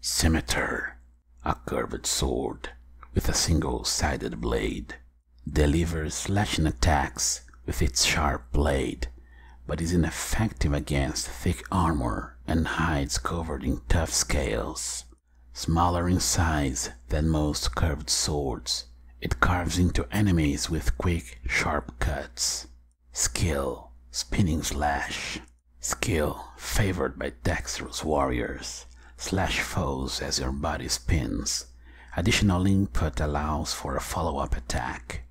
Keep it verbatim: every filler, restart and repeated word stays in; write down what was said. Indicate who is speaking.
Speaker 1: Scimitar, a curved sword with a single-sided blade, delivers slashing attacks with its sharp blade, but is ineffective against thick armor and hides covered in tough scales. Smaller in size than most curved swords, it carves into enemies with quick, sharp cuts. Skill, spinning slash. Skill favored by dexterous warriors. Slash foes as your body spins. Additional input allows for a follow-up attack.